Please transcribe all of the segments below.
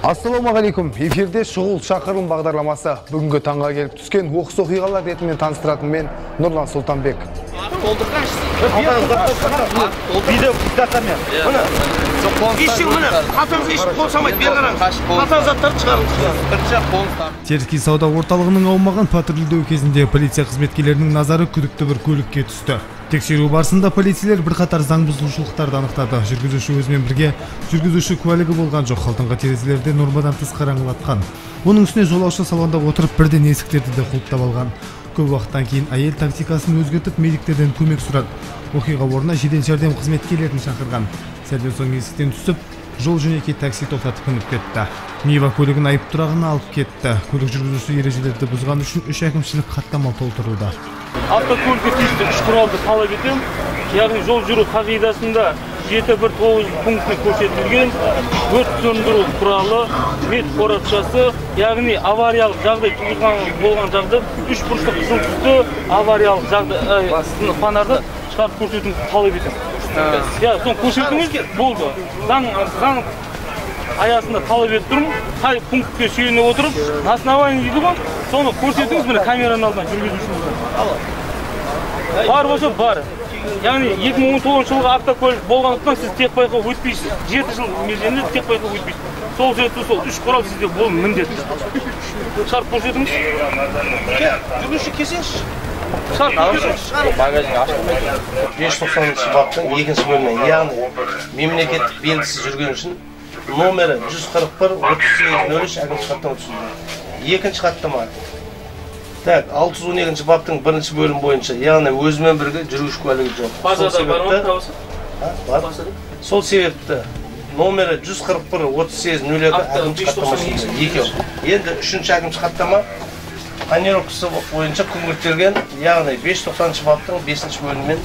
Ассалаумағалейкум. Эфирде шұғыл шақырылым бағдарламасы. Бүгінгі таңға келіп түскен оқыс оқиғалар ретімен таныстыратын мен Нұрлан Сұлтанбек. Теріскей сауда орталығының аумағын патрульдеу кезінде полиция қызметкерлерінің назары күдікті бір көлікке түсті. Тексеру барысында полицейлер бірқатар заң бұзушылықтарды анықтады. Жүргізуші өзімен бірге жүргізуші куәлігі болған жоқ, алдыңғы терезелерде нормадан тыс қараңғылатқан. Оның үстіне жолаушы салонда отырып бірден есіктерді де құлыптап алған. Көп уақыттан кейін әйел тактикасын өзгертіп медиктерден көмек сұрады. Оқиға орнына жедел жәрдем қызметкерлерін шақырған. Сәлден соң есіктен түсіп, жол жөнекей такси тоқтатып мініп кетті. Нива көлігін айып тұрағына алып кетті. Көлік жүргізуші ережелерді бұзған үшін 3 әкімшілік хаттама толтырылды. Автокөлікке тиісті 3 құралды талап етем. Яғни жол жүру қағидасында 719 пунктіне көрсетілген өрт сөндіру құралы, мед қоратшасы, яғни авариялық жағдай болған жағдай 3 бұрыштық қызыл түсті авариялық жағдай фонарды шығарып көрсетуіңізді талап етем. Соны көрсетуіңіз болды. Заң аясында талап етіп тұрмын. Қай пунктке сүйене отырып, на основании дейді ғой, соны көрсетуіңіз міне камераның алдынан жүргізушіңізді. Бар болса бар. Яғни 2019 жылғы автокөлік болғандықтан сіз техбайқау өтпейсіз. 7 жыл мерзімде техбайқау өтпейсіз. Сол себепті сол 3 құрал сізде болу міндетті. Шарт көрсетіңіз. Жүргізуші келсеңізші. Шарт көрсетіңіз. Багажын ашылмайды. 590 баптың 2-ші бөлімінен, яғни мемлекеттік белгісіз жүрген үшін номері 141-38-03 әкімшілік хаттама түсірілді. Екінші хаттама. 612 баптың 1-ші бөлім бойынша, яғни өзімен бірге жүргізуші куәлігі жоқ. Базада бар ма табысы? Бар. Сол себепті номері 141-38-02 әкімшілік хаттама түсірілді. Екеу. Енді 3-ші әкімшілік хаттама планировкасы бойынша күңгірттелген, яғни 590 баптың 5-ші бөлімімен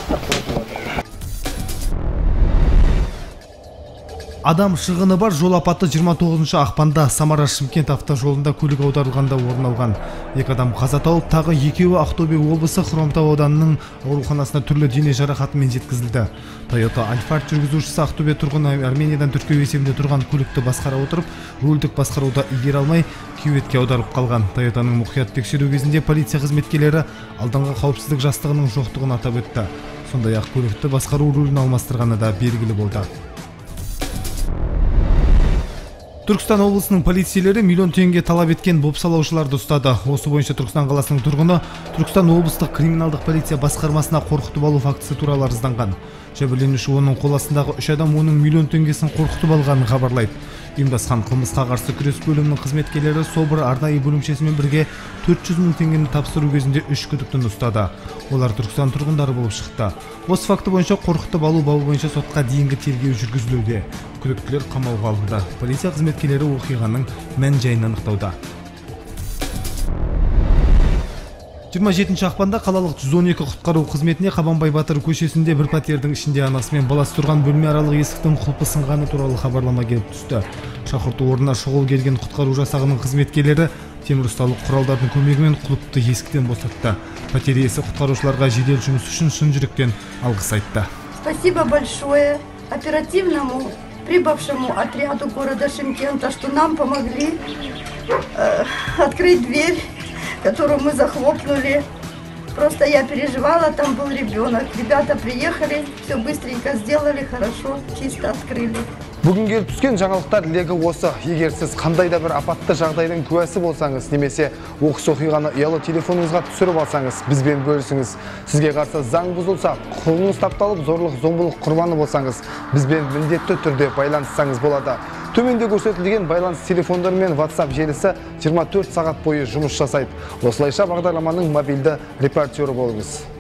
Адам шығыны бар жол апаты 29 ақпанда Самара-Шымкент автожолында көлік аударылғанда орын алған. 2 адам қаза тауып, тағы 2-і Ақтөбе облысы Хромтау ауданының ауруханасына түрлі дене жарақатымен жеткізілді. Toyota Alphard жүргізушісі Ақтөбе тұрғыны Армениядан тіркеу есебінде тұрған көлікті басқара отырып, рөлдік басқаруда игере алмай, кюветке аударып қалған. Toyotаның мұқият тексеру кезінде полиция қызметкерлері алдыңғы қауіпсіздік жастығының жоқтығын атап өтті. Сондай-ақ көлікті басқару рөлін алмастырғаны да белгілі болды. Түркістан облысының полицейлері миллион теңге талап еткен бопсалаушыларды ұстады. Осы бойынша Түркістан қаласының тұрғыны Түркістан облыстық криминалдық полиция басқармасына қорқытып алу фактісі туралы арызданған. Жәбірленуші оның қол астындағы 3 адам оның миллион теңгесін қорқытып алғанын хабарлайды. Ұйымдасқан қылмысқа қарсы күрес бөлімінің қызметкерлері Собор арнайы бөлімшесімен бірге 400 мың теңгені тапсыру кезінде 3 күдіктіні ұстады. Олар Түркістан тұрғындары болып шықты. Осы факті бойынша қорқытып алу бабы бойынша сотқа дейінгі тергеу жүргізілуде. Күдіктілер қамауға алынды. Полиция қызметкерлері оқиғаның мән-жайын анықтауда. 27 ақпанда қалалық 112 құтқару қызметіне Қабанбай Батыр көшесінде бір пәтердің ішінде анасы мен баласы тұрған бөлме аралық есіктің құлпы сынғаны туралы хабарлама келіп түсті. Шақырту орнына шұғыл келген құтқару жасағының қызметкерлері темір ұсталық құралдардың көмегімен құлыпты есіктен босатты. Пәтер иесі құтқарушыларға жедел жұмыс үшін шын жүректен алғыс айтты. Спасибо большое оперативному прибывшему отряду города Шымкента, что нам помогли открыть дверь, которую мы захлопнули. Просто я переживала, там был ребенок. Ребята приехали, все быстренько сделали, хорошо, чисто открыли. Бүгін келіп түскен жаңалықтар легі осы. Егер сіз қандай да бір апатты жағдайдың куәсі болсаңыз, немесе оқыс оқиғаны ұялы телефоныңызға түсіріп алсаңыз, бізбен бөлісіңіз. Сізге қарсы заң бұзылса, құқығыңыз тапталып, зорлық, зомбылық құрбаны болсаңыз, бізбен міндетті түрде байланыссаңыз болады. Төменде көрсетілген байланыс телефондары мен WhatsApp желісі 24 сағат бойы жұмыс жасайды. Осылайша бағдарламаның мобильді репортері болыңыз.